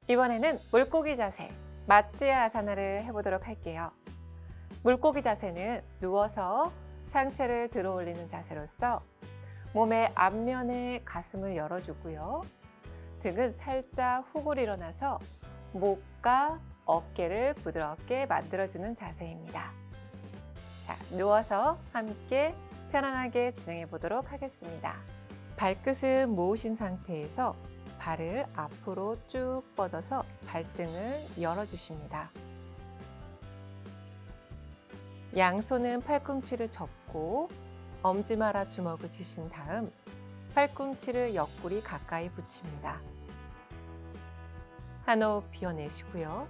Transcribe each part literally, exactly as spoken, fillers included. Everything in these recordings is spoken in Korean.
이번에는 물고기 자세, 마찌아 아사나를 해보도록 할게요. 물고기 자세는 누워서 상체를 들어 올리는 자세로서 몸의 앞면에 가슴을 열어주고요. 등은 살짝 훅을 일어나서 목과 어깨를 부드럽게 만들어주는 자세입니다. 자, 누워서 함께 편안하게 진행해 보도록 하겠습니다. 발끝은 모으신 상태에서 발을 앞으로 쭉 뻗어서 발등을 열어주십니다. 양손은 팔꿈치를 접고 엄지마라 주먹을 쥐신 다음 팔꿈치를 옆구리 가까이 붙입니다. 한 호흡 비워내시고요.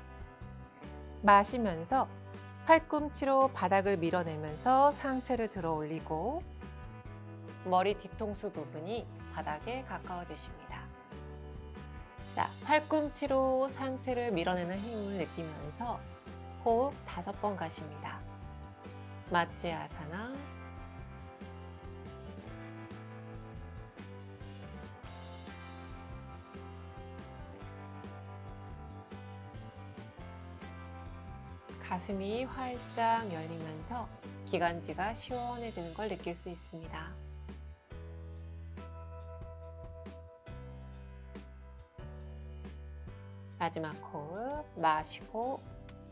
마시면서 팔꿈치로 바닥을 밀어내면서 상체를 들어 올리고 머리 뒤통수 부분이 바닥에 가까워지십니다. 자, 팔꿈치로 상체를 밀어내는 힘을 느끼면서 호흡 다섯 번 가십니다. 마찌아 아사나. 가슴이 활짝 열리면서 기관지가 시원해지는 걸 느낄 수 있습니다. 마지막 호흡 마시고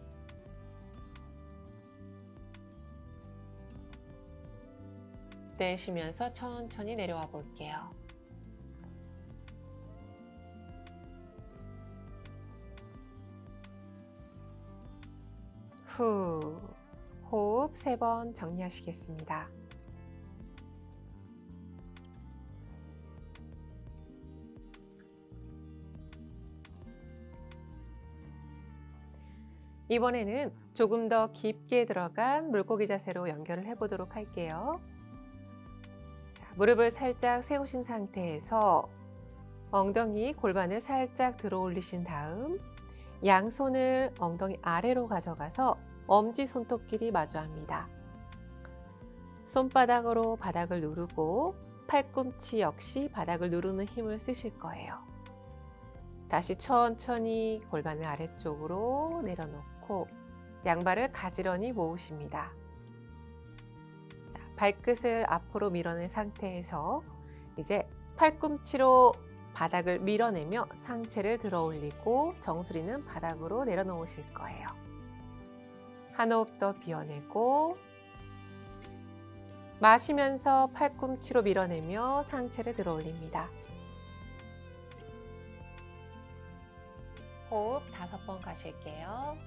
내쉬면서 천천히 내려와 볼게요. 후, 호흡 세 번 정리하시겠습니다. 이번에는 조금 더 깊게 들어간 물고기 자세로 연결을 해보도록 할게요. 자, 무릎을 살짝 세우신 상태에서 엉덩이, 골반을 살짝 들어 올리신 다음 양손을 엉덩이 아래로 가져가서 엄지 손톱끼리 마주합니다. 손바닥으로 바닥을 누르고 팔꿈치 역시 바닥을 누르는 힘을 쓰실 거예요. 다시 천천히 골반을 아래쪽으로 내려놓고 양발을 가지런히 모으십니다. 발끝을 앞으로 밀어낸 상태에서 이제 팔꿈치로 바닥을 밀어내며 상체를 들어 올리고 정수리는 바닥으로 내려놓으실 거예요. 한 호흡 더 비워내고 마시면서 팔꿈치로 밀어내며 상체를 들어 올립니다. 호흡 다섯 번 가실게요.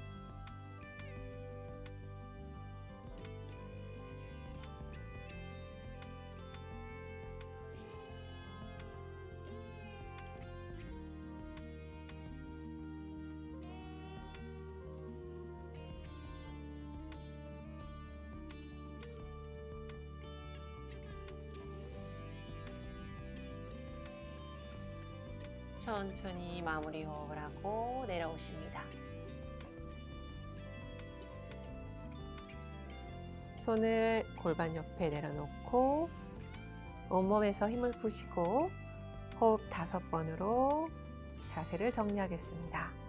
천천히 마무리 호흡을 하고 내려오십니다. 손을 골반 옆에 내려놓고 온몸에서 힘을 푸시고 호흡 다섯 번으로 자세를 정리하겠습니다.